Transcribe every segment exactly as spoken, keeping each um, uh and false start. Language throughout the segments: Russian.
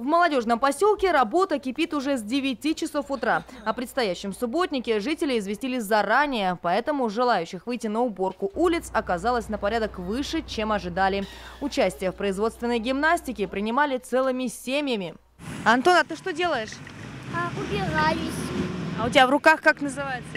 В молодежном поселке работа кипит уже с девяти часов утра. О предстоящем субботнике жители известили заранее, поэтому желающих выйти на уборку улиц оказалось на порядок выше, чем ожидали. Участие в производственной гимнастике принимали целыми семьями. Антон, а ты что делаешь? А, убираюсь. А у тебя в руках как называется?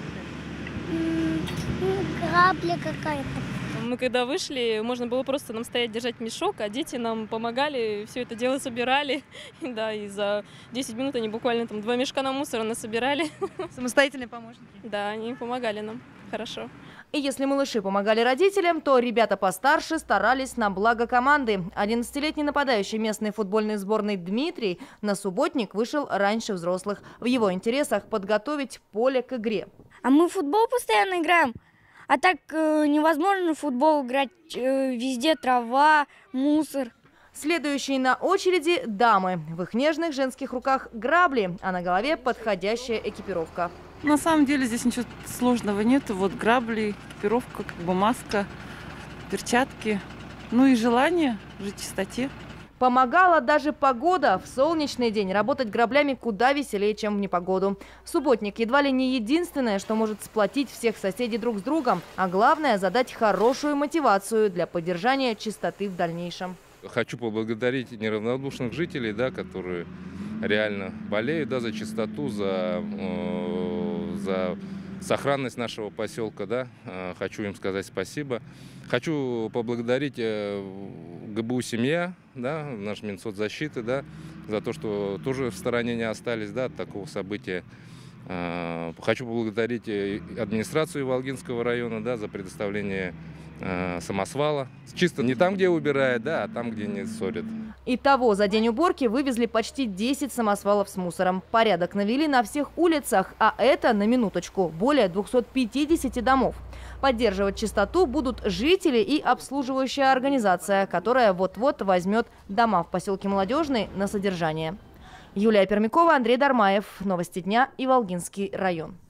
Грабля какая-то. Мы когда вышли, можно было просто нам стоять, держать мешок, а дети нам помогали, все это дело собирали. Да, и за десять минут они буквально там два мешка на мусор насобирали. Самостоятельные помощники? Да, они помогали нам. Хорошо. И если малыши помогали родителям, то ребята постарше старались на благо команды. одиннадцатилетний нападающий местной футбольной сборной Дмитрий на субботник вышел раньше взрослых. В его интересах подготовить поле к игре. А мы в футбол постоянно играем. А так э, невозможно в футбол играть, э, везде трава, мусор. Следующие на очереди дамы. В их нежных женских руках грабли, а на голове подходящая экипировка. На самом деле здесь ничего сложного нет. Вот грабли, экипировка, как бы маска, перчатки. Ну и желание жить в чистоте. Помогала даже погода. В солнечный день работать граблями куда веселее, чем в непогоду. Субботник едва ли не единственное, что может сплотить всех соседей друг с другом. А главное – задать хорошую мотивацию для поддержания чистоты в дальнейшем. Хочу поблагодарить неравнодушных жителей, да, которые реально болеют, да, за чистоту, за, э, за сохранность нашего поселка. Да. Хочу им сказать спасибо. Хочу поблагодарить э, ГБУ «Семья», да, наш Минсоцзащиты, да, за то, что тоже в стороне не остались, да, от такого события. Э, хочу поблагодарить администрацию Волгинского района, да, за предоставление э, самосвала. Чисто не там, где убирают, да, а там, где не ссорят. Итого за день уборки вывезли почти десять самосвалов с мусором. Порядок навели на всех улицах, а это, на минуточку, более двухсот пятидесяти домов. Поддерживать чистоту будут жители и обслуживающая организация, которая вот-вот возьмет дома в поселке Молодежный на содержание. Юлия Пермякова, Андрей Дармаев. Новости дня и Волгинский район.